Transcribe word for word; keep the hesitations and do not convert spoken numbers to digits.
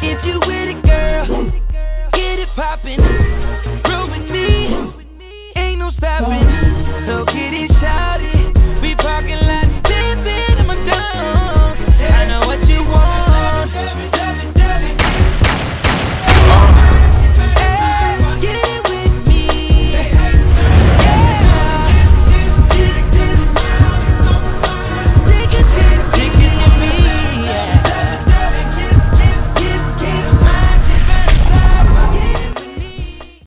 If you with it, girl, get it poppin'. Roll with me, ain't no stopping. So get it shot.